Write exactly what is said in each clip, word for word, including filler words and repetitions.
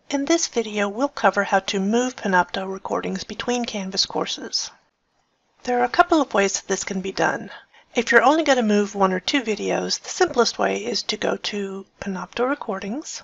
In this video, we'll cover how to move Panopto recordings between Canvas courses. There are a couple of ways that this can be done. If you're only going to move one or two videos, the simplest way is to go to Panopto Recordings,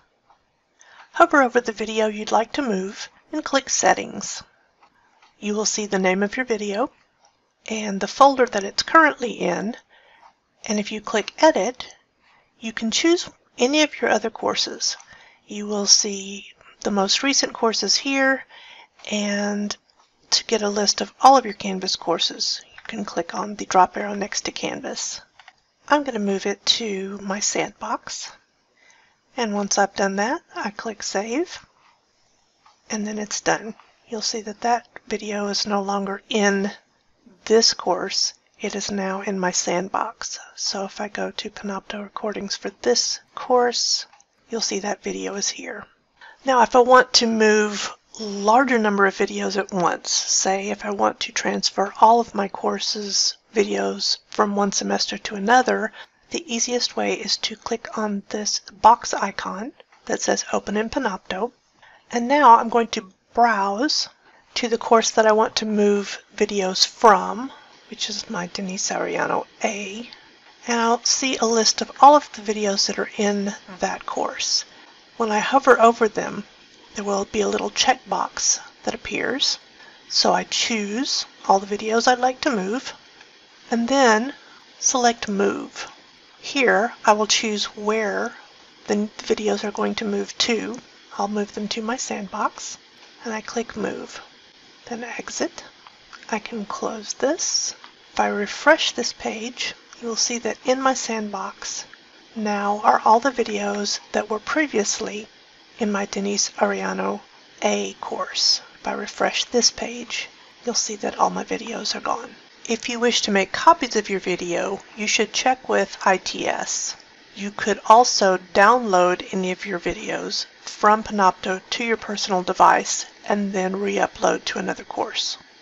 hover over the video you'd like to move, and click Settings. You will see the name of your video and the folder that it's currently in, and if you click Edit, you can choose any of your other courses. You will see the most recent courses here, and to get a list of all of your Canvas courses, you can click on the drop arrow next to Canvas. I'm going to move it to my sandbox, and once I've done that, I click Save, and then it's done. You'll see that that video is no longer in this course, it is now in my sandbox. So if I go to Panopto Recordings for this course, you'll see that video is here. Now if I want to move a larger number of videos at once, say if I want to transfer all of my courses videos from one semester to another, the easiest way is to click on this box icon that says Open in Panopto. And now I'm going to browse to the course that I want to move videos from, which is my Denise Ariano A, and I'll see a list of all of the videos that are in that course. When I hover over them, there will be a little checkbox that appears. So I choose all the videos I'd like to move, and then select Move. Here I will choose where the videos are going to move to. I'll move them to my sandbox, and I click Move. Then Exit. I can close this. If I refresh this page, you will see that in my sandbox now are all the videos that were previously in my Denise Ariano A course. If I refresh this page, you'll see that all my videos are gone. If you wish to make copies of your video, you should check with I T S. You could also download any of your videos from Panopto to your personal device and then re-upload to another course.